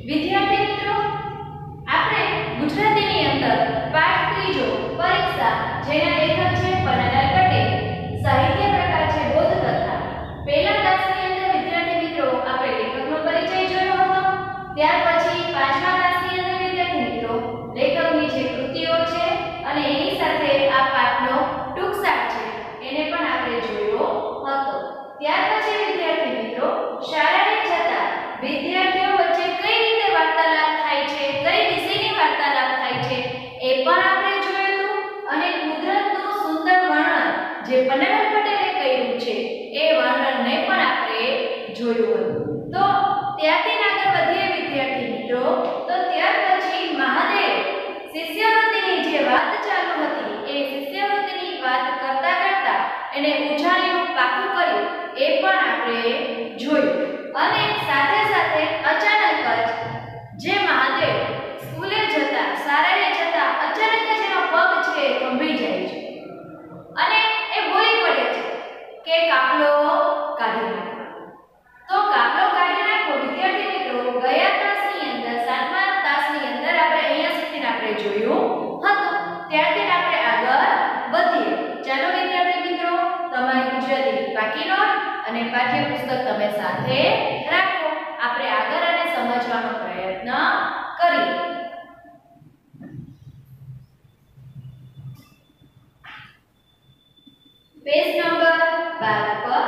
વિદ્યાર્થી મિત્રો, આપણે ગુજરાતીની અંદર પાઠ ત્રીજો પરીક્ષા જેના લેખક છે પન્નાલાલ પટેલ, સાહિત્ય પ્રકાર છે બોધકથા. પહેલા તાસની અંદર વિદ્યાર્થી મિત્રો આપણે લેખકનો પરિચય જોયો હતો. ત્યાર પછી પાંચમા તાસની અંદર વિદ્યાર્થી મિત્રો લેખકની જે કૃતિઓ છે અને એની સાથે આ પાઠનો ટૂંકસાર છે એને પણ આપણે જોયો હતો. ત્યાર પછી વિદ્યાર્થી મિત્રો શાળાએ જતા વિદ્યાર્થીઓ વચ્ચે કઈ રીતે વાર્તાલાપ થાય છે, કઈ વિષયની વાર્તાલાપ થાય છે એ પણ આપણે જોયું અને કુદરતનું સુંદર વર્ણન જે પન્નાલાલ પટેલે કર્યું છે એ વર્ણનને પણ આપણે જોયું હતું. તો ત્યારથી આગળ વધીએ વિદ્યાર્થી મિત્રો. તો ત્યાર પછી મહાદેવ શિષ્યવૃત્તિની જે વાત ચાલુ હતી એ શિષ્યવૃત્તિની વાત કરતા કરતા એને ઉછાળીનું પાકું કર્યું એ પણ આપણે જોયું. અને સાથે સાથે અચાનક જ જે મહાદેવ સ્કૂલે જતા શાળાએ જતા અચાનક જ એનો પગ છે કંપી જાય છે અને એ બોલી પડે છે કે કાપલો કાઢી નાખો. તો કાપલો કાઢી નાખો વિદ્યાર્થી મિત્રો ગયા તાસની અંદર સાતમા તાસની અંદર આપણે અહીંયા સુધી આપણે જોયું હતું. ત્યારથી આપણે આગળ વધીએ. ચાલો વિદ્યાર્થી મિત્રો તમારી ગુજરાતીની પાકી નોટ અને પાઠ્યપુસ્તક તમે સાથે રાખો. આપણે આગળ અને સમજવાનો પ્રયત્ન કરીએ. પેજ નંબર 12 પર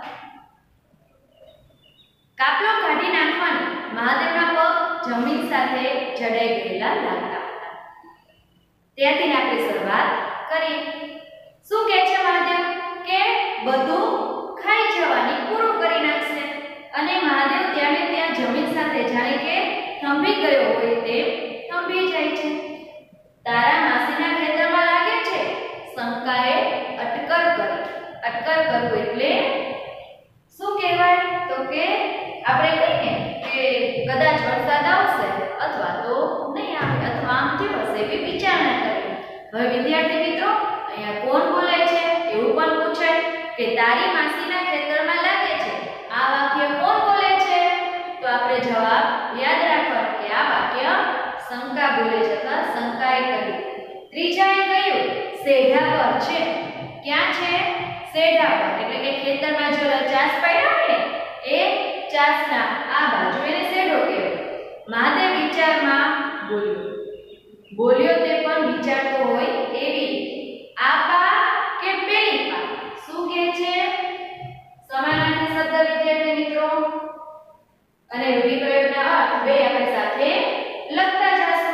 કાપલો કાઢી નાખવાની મહાદેવના પગ જમીન સાથે જડાઈ ગયેલા લાગતા હતા. ત્યાંથી આપણે શરૂઆત કરીએ. શું કહે છે મહાદેવ કે બધું ખાઈ જવાની પૂરું કરી નાખશે અને મહાદેવ ત્યાં ત્યાં જમીન સાથે જાણે કે થંભી ગયો હોય તે થંભી જાય છે. તારા માસીના ખેતરમાં લાગે છે, શંકાએ અટકર કરી. અટકર કરવું એટલે શું કહેવાય? તો કે આપણે કહીએ કે કદાચ વરસાદ આવશે અથવા તો નહીં આવે અથવા આમ કેમ હશે એવી વિચારણા કરી. હવે વિદ્યાર્થી મિત્રો અહીંયા કોણ બોલે છે એવું પણ પૂછાય કે તારી માસીના ખેતરમાં લાગે છે. આ વાક્ય કોણ બોલે છે? તો આપણે જવાબ યાદ રાખવાનો કે આ વાક્ય શંકા બોલે છે અથવા શંકાએ કરી. ત્રીજાએ કહ્યું સેઢા પર છે. ક્યાં છે? સેઢા પર એટલે કે ખેતરમાં જો ચાસ પડ્યા હોય ને એ ચાસના આ બાજુ એને સેઢો કહેવાય. મહાદેવ વિચારમાં બોલ્યો તે પણ વિચારતો હોય એવી. આ પા કે પેલી પા? શું કહે છે? સમાનાર્થી શબ્દ વિદ્યાર્થી મિત્રો અને રૂઢિપ્રયોગના અર્થ બે આપણે સાથે લખતા જશું.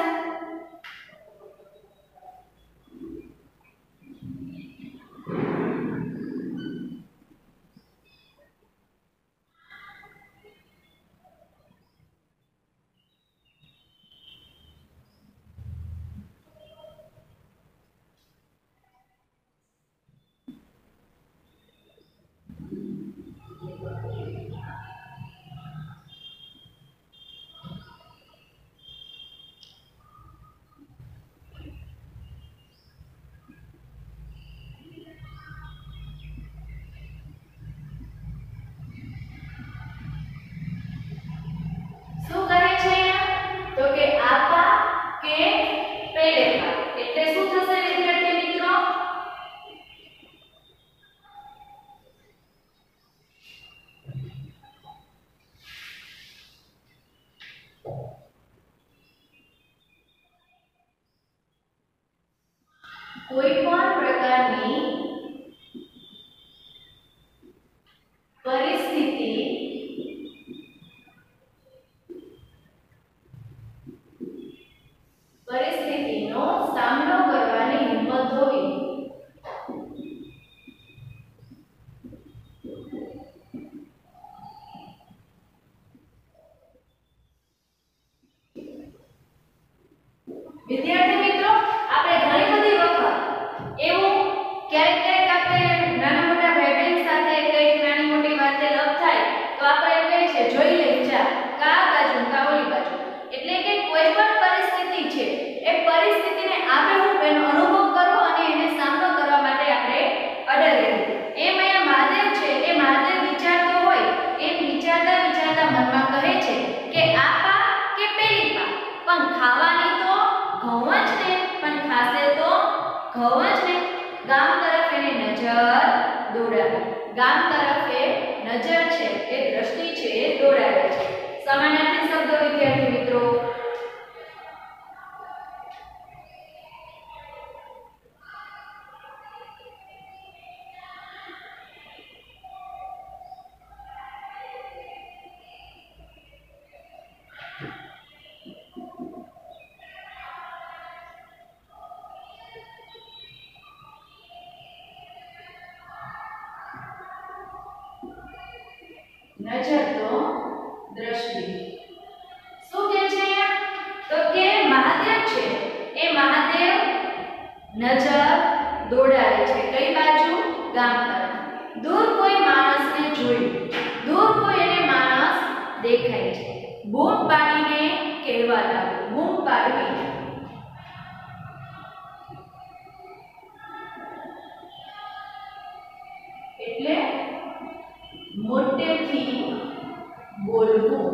કોઈ પણ પ્રકારની પરિસ્થિતિનો સામનો કરવાની હિંમત હોવી. વિદ્યાર્થી મિત્રો આપણે ઘણી બધી વખત એવું ક્યારેક આપણે નાના મોટા ભાઈ બહેન સાથે કઈ નાની મોટી વાતે લપ થાય તો ખાવાની તો ઘઉં જ ને, પણ ખાશે તો ઘઉં જ ને. ગામ તરફ એને નજર દોડાવી. ગામ તરફ એ નજર છે, એ દ્રષ્ટિ છે, એ દોડાવે છે. સમાનાર્થી શબ્દો વિદ્યાર્થી મિત્રો. નજર તો દ્રષ્ટિ. શું કે છે તો કે મહાદેવ છે એ મહાદેવ નજર દોડાવે છે કઈ બાજુ? ગામ તરફ. દૂર કોઈ માણસને જોયું, દૂર કોઈ એને માણસ દેખાય છે. બૂમ પાડીને કહેવા લાગ્યો. બૂમ પાડવી એટલે મોટેથી બોલવું.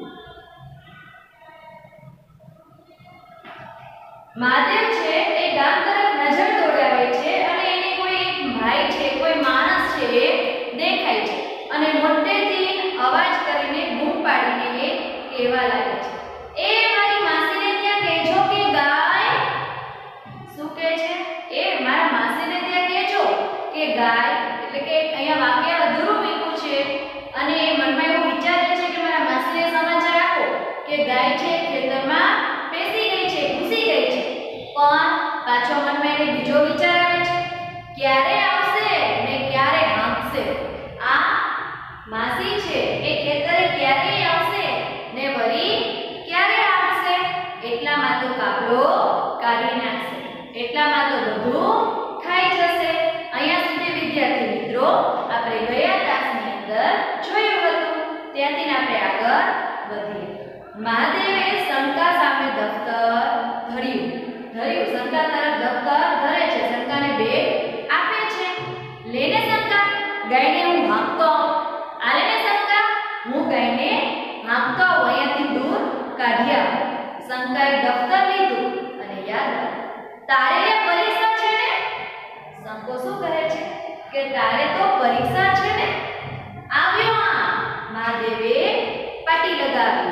મહાદેવ છે એ ગામ તરફ નજર દોડાવે છે અને એને કોઈ એક ભાઈ છે, કોઈ માણસ છે એ દેખાય છે અને મોટેથી અવાજ કરીને બૂમ પાડીને એ કહેવા લાગે છે, એ મારી માસીને ત્યાં કહેજો કે ગાય. શું કહે છે? એ મારા માસીને ત્યાં કહેજો કે ગાય. એટલે કે અહીંયા વાક્ય અધૂરું મૂક્યું છે અને એ મનમાં એવું વિચારે છે કે મારા માસીને સમાચાર આપો કે ગાય છે ખેતરમાં બેસી ગઈ છે, ઘૂસી ગઈ છે. પણ પાછો મનમાં એને બીજો વિચાર આવે છે, ક્યારે આવશે ને ક્યારે હાંકશે. આ માસી છે એ ખેતરે ક્યારે આવશે ને વળી ક્યારે હાંકશે. એટલામાં તો કાબલો કાઢી નાખશે, એટલામાં તો બધું ખાઈ જશે. અહીંયા સુધી વિદ્યાર્થી મિત્રો આપણે ગયા ક્લાસની અંદર જોયું હતું, ત્યાંથી આપણે આગળ વધીએ. મહાદેવે શંકા સામે દફતર ધર્યું. શંકા તરફ દફતર ધરે છે, શંકાને બેગ આપે છે. લેને શંકા, ગાયને હું હાંકતો. આલેને શંકા, હું ગાયને હાંકતો અહીંયાથી દૂર કાઢ્યા. શંકાએ દફતર લીધું અને યાદ તારે પરીક્ષા છે ને. શંકો શું કહે છે કે તારે તો પરીક્ષા છે ને. આવ્યો આ. મહાદેવે પાટી લગાવી.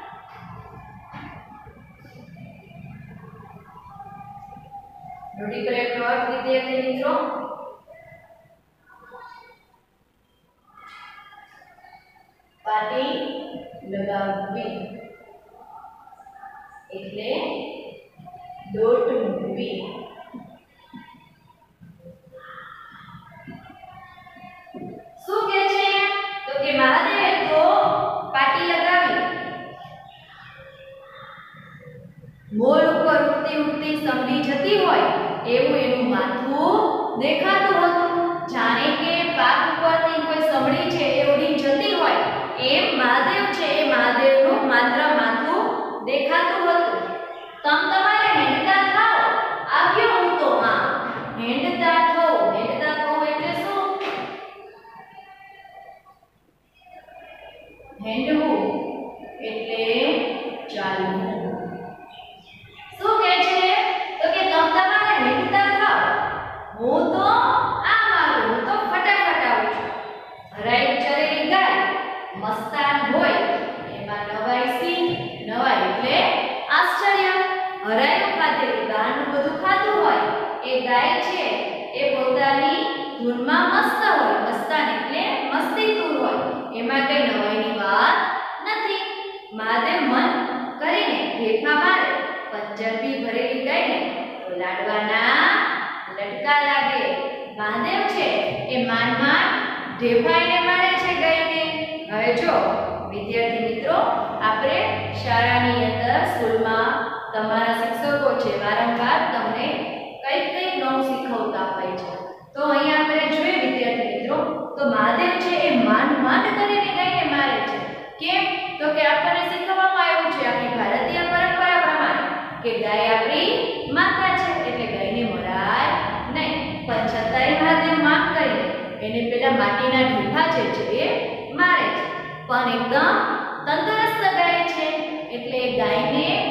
નોટી કરે પ્લોટ વિદ્યાર્થી મિત્રો. પાટી લગાવવી એટલે દોટ મૂકવી. શું કહે છે તો કે મહાદેવે તો પાટી લગાવી. મોર ઉપર ઉડતી ઉડતી સમડી જતી હોય એવું એનું માથું દેખાતું હતું. જાણે કે પાક ઉપરથી કોઈ સમડી છે એ ઉડી જતી હોય એમ મહાદેવ છે એ મહાદેવનું માત્ર માથું દેખાતું હતું. તમ તમારે હેંડતા થાઓ, આવ્યો હું તો માં. હેંડતા થો, હેંડતા થો એટલે શું? હેંડવું એટલે ચાલવું. શું કહે છે તો કે તમ તમારે હેંડતા થાઓ, હું તો આ મારું, હું તો ફટાફટ આવું છું. હરાઈ ચરેલી ગાય મસ્તાન હોય એમાં નવાઈ સી. નવાઈ એટલે આશ્ચર્ય. હરાયું ખાધેલી બહારનું બધું ખાધું હોય એ ગાય છે એ પોતાની ધૂનમાં મસ્ત હોય. મસ્તાન એટલે મસ્તીતુર હોય, એમાં કઈ નવાઈની વાત નથી. મહાદેવ મન કરીને ઢેફા મારે પંજરથી ભરેલી ગાયને તો લાડવાના લટકા લાગે. મહાદેવ છે એ માંડ માંડ ઢેફાઈને મારે છે ગાયને. હવે જો વિદ્યાર્થી મિત્રો આપણે શાળાની અંદર સ્કૂલમાં તમારા શિક્ષકો છે વારંવાર તમને કઈ નવું શીખવતા હોય છે. તો અહીંયા આપણે જોઈએ વિદ્યાર્થી મિત્રો તો મહાદેવ છે એ માંડ માંડ કરીને ગાયને મારે છે. કેમ તો કે આપણને શીખવવામાં આવ્યું છે આપણી ભારતીય પરંપરા પ્રમાણે કે ગાય આપણી માતા છે એટલે ગાયને મરાય નહીં. પણ છતાંય મહાદેવ માફ કરીને એને પેલા માટીના ઢીફા છે એ મારે છે. પણ એકદમ તંદુરસ્ત ગાય છે એટલે ગાયને એ તો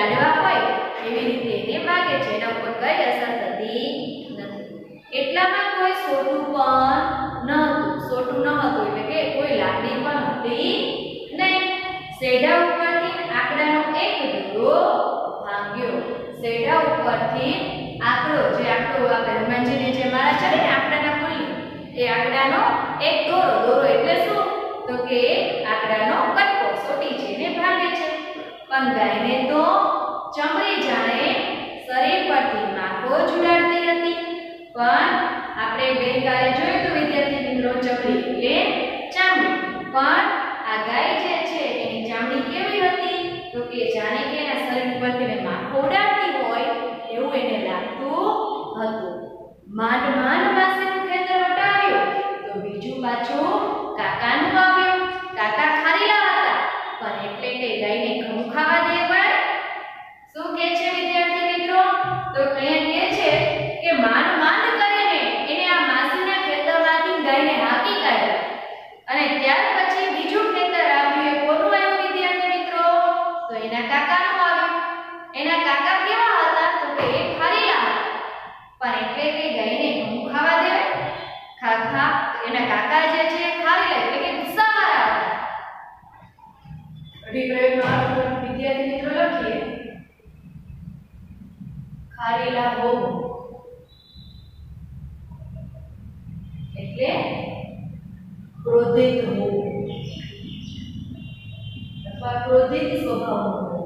લાડવા હોય એવી રીતે એને માગે છે, એના ઉપર કઈ અસર થતી નથી. એટલામાં કોઈ સોટું પણ ન હતું એટલે કે કોઈ લાકડી પણ હતી નહીં. સેઢા ઉપરથી આંકડાનો એક દોરો ભાંગ્યો. સેઢા ઉપરથી આંકડો આપણે હનુમાનજીને જે મારા ચડે ને આંકડાના મૂલ્ય, એ આંકડાનો એક દોરો એટલે શું? તો કે આંકડાનો કટકો સોટી છે ને ભાગે છે. પણ ગાયને તો ચમડી જાણે શરીર પરથી માખો જુડાડતી હતી. પણ આપણે ગઈકાલે જોયું તો વિદ્યાર્થી મિત્રો, ચમડી એટલે ચામડી. પણ આ ગાય જે છે એની ચામડી કેવી હતી? તો કે જાણે કે એના શરીર પરથી માખો ઉડાડતી હોય એવું એને લાગતું હતું. માંડ માસીનું ખેતર વટાવ્યું તો બીજું પાછું કાકાનું આવ્યું. કાકા ખારીલા હતા, પણ એટલે કે ગાયને ઘઉં ખાવા દે પડે. શું કહે છે વિદ્યાર્થી મિત્રો? તો અહીંયા કહે છે કે માંડ કરીને એને આ માસીના ખેતરમાંથી ગાયને હાંકી કાઢ્યા. અને ત્યાર પછી બીજું ખેતર આવ્યું. એ કોનું આવ્યું વિદ્યાર્થી મિત્રો? તો એના કાકાનું આવ્યું. એના કાકા કેવા હતા? તો કે એ ખારીલા હતા, પણ એટલે કે ગાયને ઘઉં ખાવા દેવાય. એના કાકા જે છે ખારીલા એટલે કે ગુસ્સાવાળા હતા. અઢીપ્રયોગમાં વિદ્યાર્થી મિત્રો લખીએ ખારીલા બહુ એટલે ક્રોધિત હોવું અથવા ક્રોધિત સ્વભાવનું હોવું.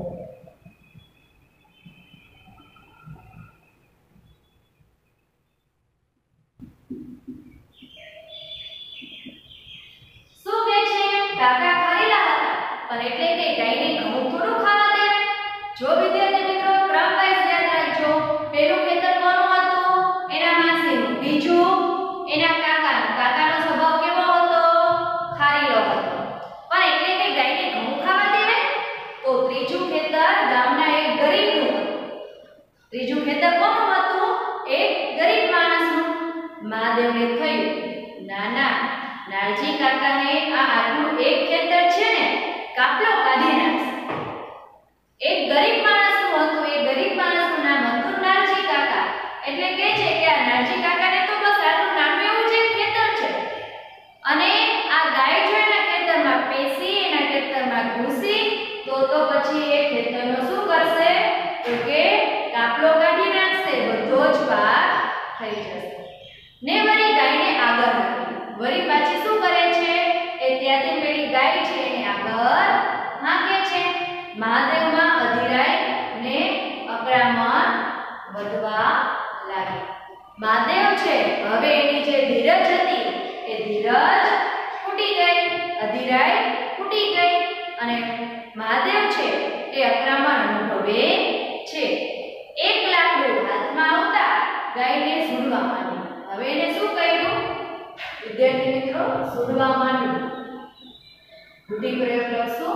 શું કહે છે? કાકા ખારીલા હતા, પણ એટલે કે ગાયને ઘઉં થોડું ખાવા દે. જો વિદ્યાર્થી મિત્રો ક્રમ વાઇઝ યાદ રાખજો. પહેલું ખેતર કોનું હતું? એના માસીનું. બીજું એના કાકાનું. કાકાનો સ્વભાવ કેવો હતો? ખારીલો હતો, પણ એટલે કે ગાયને ઘઉં ખાવા દેવે. તો ત્રીજું ખેતર ગામના એક ગરીબનું હતું. ત્રીજું ખેતર કોનું હતું? એક ગરીબ માણસનું. મહાદેવને થયું, ના નારજી કાકાને આ આટલું એક ખેતર છે ને કાપલો કાઢી નાખશે. એક ગરીબ માણસનું હતું. એ ગરીબ માણસનું નામ હતું નારજી કાકા. એટલે કે છે કે આ નારજી કાકાને તો બસ આટલું નાનું એવું જ એક ખેતર છે, અને આ ગાય જો એના ખેતરમાં પેસી, એના ખેતરમાં ઘૂસી તો પછી એ ખેતરનો શું કરશે? તો કે કાપલો કાઢી નાખશે, બધો જ પાક થઈ જશે. ને વળી ગાયને આગળ હાંકી. વળી પાછી શું કરે છે? એ ત્યાંથી પેલી ગાય છે એને આગળ હાંકે છે. મહાદેવમાં અધીરાય ને અકળામણ વધવા લાગી. મહાદેવ છે હવે એની જે ધીરજ હતી એ ધીરજ ફૂટી ગઈ, અધીરાય ફૂટી ગઈ, અને મહાદેવ છે એ અકળામણ અનુભવે છે. એક લાકડું હાથમાં આવતા ગાયને સૂંઢવા માંડી. હવે એને શું કર્યું વિદ્યાર્થી મિત્રો? સૂંઢવા માંડ્યું. રૂઢિપ્રયોગ લખશું.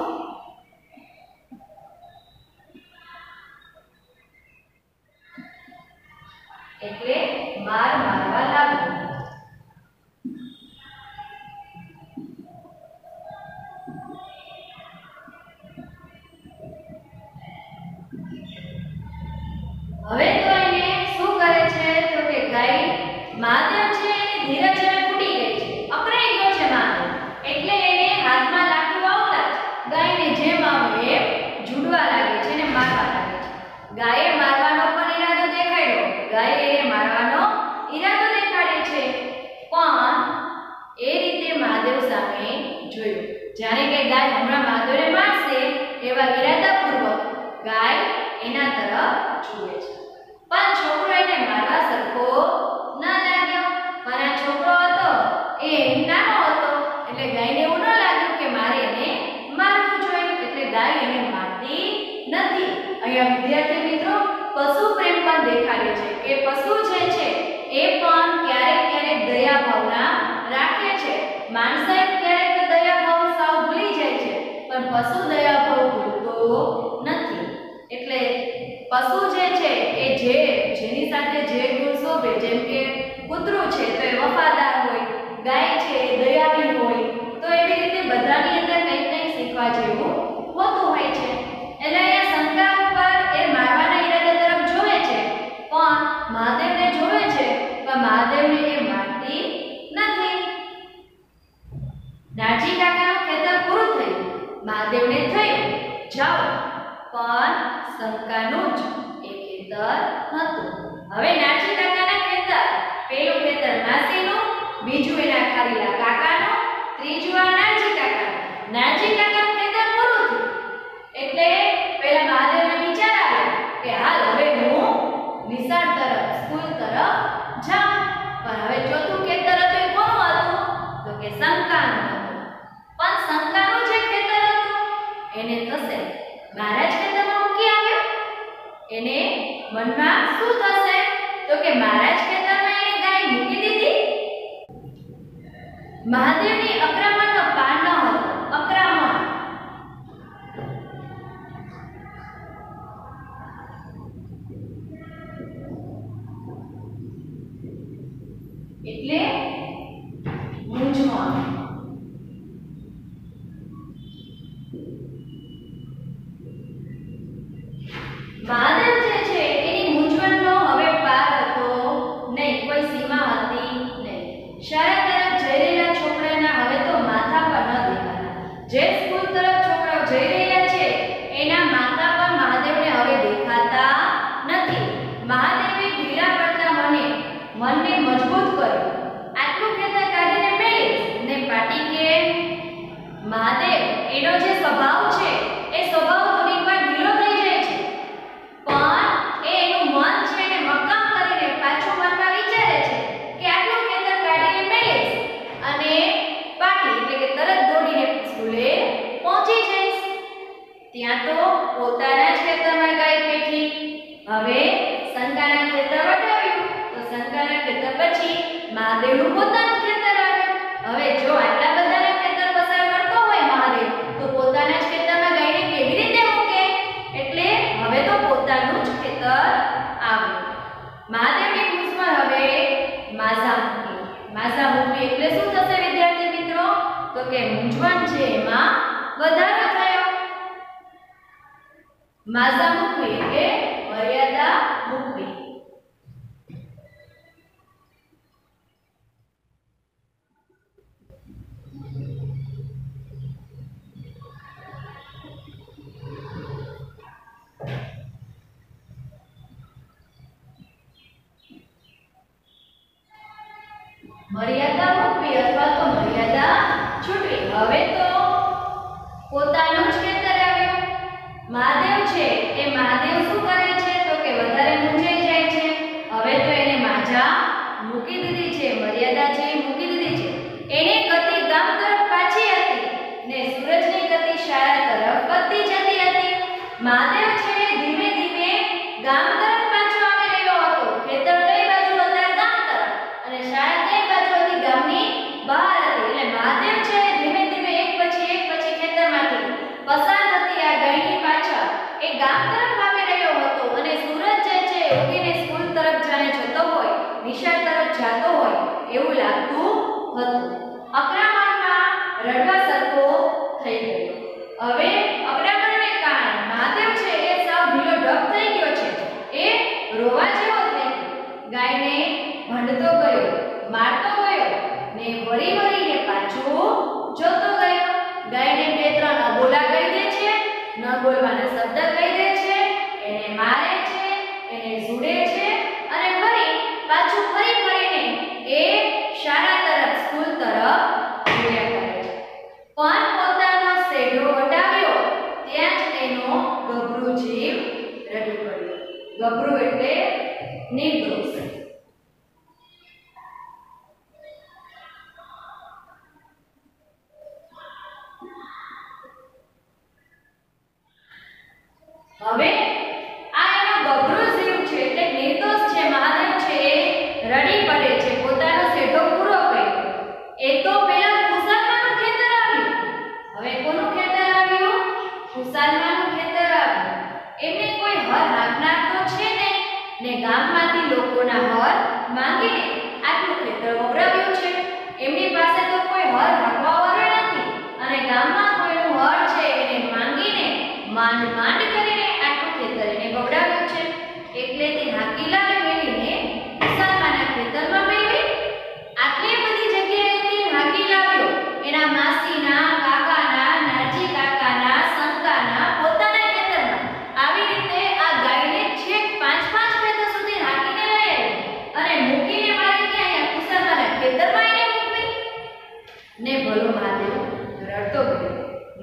એટલે મારવા લાગ્યું. હવે તો એને શું કરે છે? તો કે ગાય મહાદેવ છે એની ધીરજ હવે ફૂટી ગઈ છે, અકળાઈ ગયો છે મહાદેવ. એટલે એને હાથમાં લાકડું આવતા ગાયને જેમ આવે એમ ઝૂંડવા લાગે છે અને મારવા લાગે છે. ગાયે મારવાનો પણ ઈરાદો દેખાડ્યો. ગાય એને મારવાનો ઈરાદો દેખાડે છે, પણ એ રીતે મહાદેવ સામે જોયું. જાણે કે ગાય હમણાં મહાદેવને મારશે એવા ઈરાદાપૂર્વક ગાય એના તરફ જુએ છે. પણ છોકરો એને મારવા સરખો ન લાગ્યો. પણ આ છોકરો હતો એ નાનો હતો, એટલે ગાયને એવું ન લાગ્યું કે મારે એને મારવું જોઈએ, એટલે ગાય એને મારતી નથી. અહીંયા વિદ્યાર્થી મિત્રો પશુ પ્રેમ પણ દેખાડે છે કે પશુ જે છે એ પણ ક્યારેક દયા ભાવના રાખે છે. માણસે ક્યારેક દયા ભાવ સાવ ભૂલી જાય છે, પણ પશુ દયા ભાવ ભૂલતો નથી. એટલે પશુ જે છે એ જેની સાથે જે ગુણ શોભે, જેમ કે કૂતરું છે તો એ વફાદાર હોય, ગાય છે એ દયાળી હોય, તો એવી રીતે બધાની અંદર કંઈક શીખવા જેવું હોતું હોય છે. એટલે અહીંયા શંકા ઉપર એ પણ શંકાનું જ એ ખેતર હતું. હવે નાનજી કાકાના ખેતર, પેલું ખેતર માસીનું, બીજું એના ખાલીલા કાકાનું, ત્રીજું આ નાનજી કાકાનું. નાનજી કાકાનું ખેતર પૂરું થયું એટલે પેલા મહાદેવને વિચાર આવ્યો કે હાલ હવે હું નિશાળ તરફ, સ્કૂલ તરફ જાઉં. પણ હવે ચોથું ખેતર હતું એ કોનું હતું? તો કે શંકાનું હતું. પણ શંકાનું જે ખેતર હતું એને થશે મહારાજ ખેતરમાં મૂકી આવ્યો. એને મનમાં શું થશે? તો કે મહારાજ ખેતરમાં એને ગાય મૂકી દીધી. મહાદેવની અક્રમણનો પાર ન હતો. અક્રમણ એટલે મૂંઝવણ. મહાદેવ જે છે એની મૂંઝવણનો હવે પાર હતો નહીં, કોઈ સીમા હતી નહીં. શાળા તરફ જઈ રહેલા છોકરાના હવે તો માથા પર ન દેખાતા. જે સ્કૂલ તરફ છોકરાઓ જઈ રહ્યા છે એના માથા પર મહાદેવને હવે દેખાતા નથી. મહાદેવે ઢીલા પડતા મનને મજબૂત કર્યું. આટલું ખેતર કાઢીને મેળીશ ને પાટી કે મહાદેવ એનો જે સ્વભાવ છે એ સ્વભાવ થોડીક વાર ઢીલો થઈ જાય છે, પણ એનું મન છે એને મક્કમ કરીને પાછું મનમાં વિચારે છે કે આટલું ખેતર કાઢીને મેળીશ અને પાટી એટલે કે તરત દોડીને સ્કૂલે પહોંચી જઈશ. ત્યાં તો પોતાના જ ખેતરમાં ગાય બેઠી. હવે શંકાના ખેતર વટાવ્યું તો શંકાના ખેતર પછી મહાદેવનું પોતાનું ખેતર આવ્યું. હવે જો આટલા બધાના ખેતર પસાર કરતો હોય મહાદેવ તો પોતાના જ ખેતરમાં ગાયને કેવી રીતે મૂકે? એટલે હવે તો પોતાનું જ ખેતર આવ્યું. મહાદેવની મૂછમાં હવે માઝા મૂકી. માઝા મૂકી એટલે શું થશે વિદ્યાર્થી મિત્રો? તો કે મૂંઝવણ છે એમાં વધારો થયો. માઝા મૂકવી એટલે મર્યાદા મૂકવી. મર્યાદા મૂકવી અથવા તો મર્યાદા છૂટવી. હવે તો પોતાનું જ ખેતર આવ્યું. મહાદેવ છે એ મહાદેવ શું કરે છે? તો કે વધારે મૂંઝાઈ જાય છે. હવે તો એને માઝા મૂકી દીધી છે, મર્યાદા છે એ મૂકી દીધી છે. એને ગતિ ગામ તરફ પાછી હતી ને સૂરજની ગતિ શાળા તરફ વધતી જતી હતી. મહાદેવ છે ધીમે ધીમે ગામ તરફ પાછો આવી રહ્યો હતો. ખેતર કઈ બાજુ હતા? ગામ તરફ. અને શાળા કઈ બાજુ હતી? ગામની બહાર હતી. એટલે મહાદેવ છે ધીમે ધીમે એક પછી ખેતરમાંથી પસાર થતી આ ગાયની પાછળ એ ગામ તરફ આવી રહ્યો હતો. અને સૂરજ જે છે ઉગીને સ્કૂલ તરફ જાણે જતો હોય, નિશાળ તરફ જતો હોય એવું લાગતું હતું. અક્રમણમાં રડવા સરખો થઈ ગયો. હવે અક્રમણને કારણે મહાદેવ છે એ સાવ ઢીલો ડબ થઈ ગયો છે. એ રોવા જેવો થઈ ગયો. ગાયને ભંડતો ગયો, મારતો ગયો ને વળીને પાછો જોતો ગયો. ગાયને બે ત્રણ અબોલા કહી દે છે, ન બોલવાના શબ્દ કહી દે છે, એને મારે છે, એને ઝૂડે છે અને પાછું ફરીને એ શાળા તરફ, સ્કૂલ તરફ જોયા કરે છે. પણ પોતાનો શેઢો વટાવ્યો ત્યાં જ એનો ગભરું જીવ રડી પડ્યો. ગભરું એટલે નિર્દોષ. હવે આ એનો ગભરો જીવ છે એટલે નિર્દોષ છે. મહાદેવ છે એ રડી પડે છે. પોતાનો શેઢો પૂરો કર્યો. એ તો પેલા ખુશાલમાનું ખેતર આવ્યું. હવે કોનું ખેતર આવ્યું? ખુશાલમાનું ખેતર આવ્યું. એમને કોઈ હર હાંકનાર તો છે નહીં ને ગામમાંથી લોકોના હર માંગીને આટલું ખેતર વવરાવ્યું છે. એમની પાસે તો કોઈ હર હાંકવા વાળો નથી અને ગામમાં કોઈનું હર છે એને માંગીને માંડ કરીને આટલું ખેતર એને વવરાવ્યું છે. એટલે તે હાંકી લાવે મેળીને ખુશાલમાના ખેતરમાં મેળવી. આટલી બધી જગ્યાએથી હાંકી લાવ્યો. એના માસીના, કાકાના, નાનજી કાકાના, શંકાના, પોતાના ખેતરમાં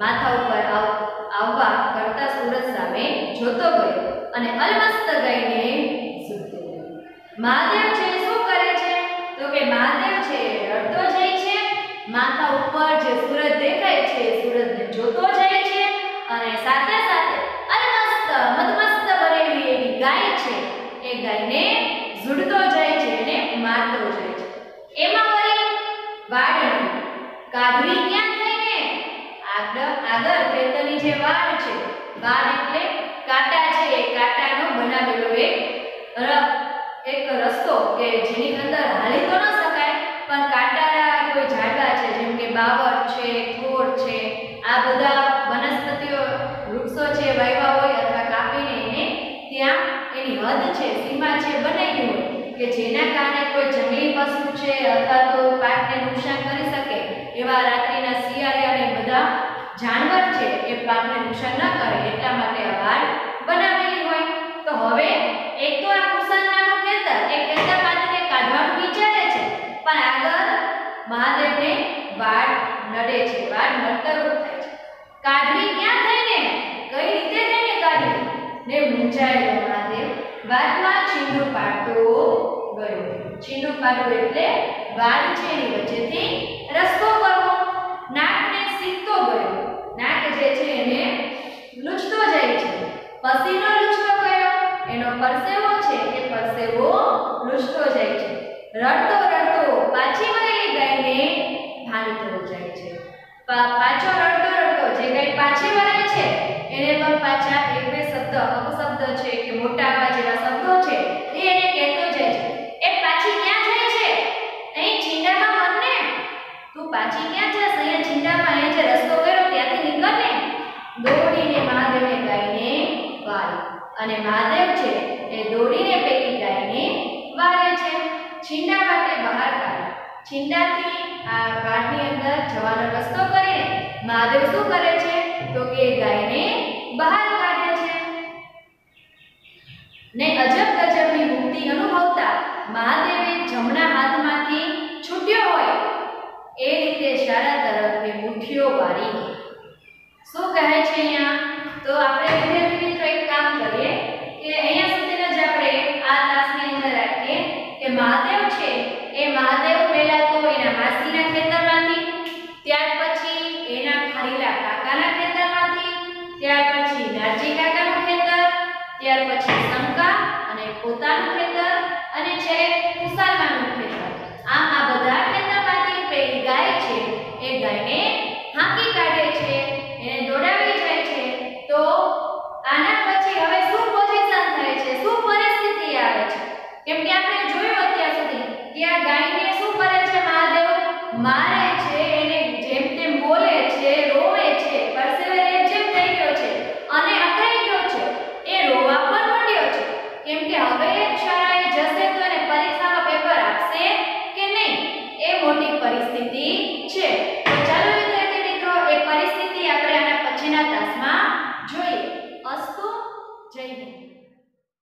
માથા ઉપર આવવા કરતા સૂરજ સામે જોતો ગયો અને અલમસ્ત ગાયને સૂતો ગયો. મહાદેવ છે શું કરે છે? તો કે મહાદેવ છે રડતો જાય છે, માથા ઉપર જે સૂરજ દેખાય છે સૂરજને જોતો જાય છે અને સાથે સાથે અલમસ્ત મદમસ્ત બનેલી એવી ગાય છે એ ગાયને ઝૂડતો જાય છે અને મારતો જાય છે. એમાં વળી વાડ કાઢવી ક્યાં થઈને આગળ ખેતરની જે વાડ છે, વાડ એટલે કાંટા છે, એ કાંટાનો બનાવેલો એક રસ્તો કે જેની અંદર હાલી તો ન શકાય પણ કાંટાળા કોઈ ઝાડવા છે જેમ કે બાવળ છે, થોર છે, આ બધા વનસ્પતિઓ વૃક્ષો છે વાવ્યા હોય અથવા કાપીને એને ત્યાં એની હદ છે, સીમા છે બનાવી હોય કે જેના કારણે કોઈ જંગલી પશુ છે અથવા તો પાકને નુકસાન કરી શકે એવા રાત્રિના શિયાળે અને બધા જાનવર છે એ પાકને નુકસાન ન કરે એટલા માટે આ વાડ બનાવેલી હોય. તો હવે એક તો આ કુસલમાનું ખેતર એ ખેતરમાંથી કાઢવાનું વિચારે છે પણ આગળ મહાદેવને વાડ નડે છે, વાડ નડતરરૂપ થાય છે. કાઢવી ક્યાં થઈને, કઈ રીતે થઈને કાઢવી ને મૂંઝાયેલો મહાદેવ વાડમાં છીંડું પાડતો ગયો. છીંડું પાડવું એટલે વાડ છે એની વચ્ચેથી રસ્તો કરવો. નાકને સીધતો ગયો, નાક જે છે એને લૂછતો જાય છે. પસીનો લૂછતો ગયો, એનો પરસેવો છે એ પરસેવો લૂછતો જાય છે. રડતો રડતો પાછી વળેલી ગાયને ભાંડતો જાય છે. પાછો રડતો રડતો જે ગાય પાછી વળે છે એને પણ પાછા એક બે શબ્દ અપશબ્દ છે કે મોટા અવાજ જેવા શબ્દો છે એ એને કહેતો જાય છે. એ પાછી ક્યાં જાય છે? અહીં છીંડામાં મરને, તું પાછી ક્યાં જશ? અહીંયા છીંડામાં અહીંયા જે રસ્તો કર્યો ત્યાંથી નીકળને. દોડીને મહાદેવને ગાયને વારે અને મહાદેવ છે એ દોડીને પેલી ગાયને વારે છે. છીંડા માટે બહાર કાઢે. છીંડાથી આ વાડની અંદર જવાનો રસ્તો કરીને મહાદેવ શું કરે છે તો કે ગાયને બહાર કાઢે છે. ને અજબ ગજબની મુક્તિ અનુભવતા મહાદેવે જમણા હાથમાંથી છૂટ્યો હોય એ રીતે શાળા તરફ એ મુઠ્ઠીઓ વાળી. શું કહે છે અહીંયા? તો આપણે વિદ્યાર્થી મિત્રો એક કામ કરીએ કે અહીંયા સુધીના જ આપણે આ તાસની અંદર રાખીએ કે મહાદેવ છે એ મહાદેવ પહેલા તો એના માસીના ખેતરમાંથી, ત્યાર પછી એના ખારીલા કાકાના ખેતરમાંથી, ત્યાર પછી નારજી કાકાનું ખેતર, ત્યાર પછી શંકા અને પોતાનું ખેતર અને છે કુસાલમાનું ખેતર. આમ આ બધા ખેતરમાંથી પેલી ગાય છે એ ગાયને હાંકી કાઢે છે, એને દોડાવી જાય છે. તો આના પછી હવે શું પોઝિશન થાય છે, શું પરિસ્થિતિ આવે છે? કેમ કે આપણે જોયું અત્યાર સુધી કે આ ગાયને શું કરે છે મહાદેવ? મારે છે, એને જેમ તેમ બોલે છે, રોવે છે, પરસેવે રેબઝેબ થઈ ગયો છે અને અકળાઈ ગયો છે. એ રોવા પણ માંડ્યો છે કેમ કે હવે શાળાએ જશે તો એને પરીક્ષામાં પેપર આપશે કે નહીં એ મોટી પરિસ્થિતિ છે.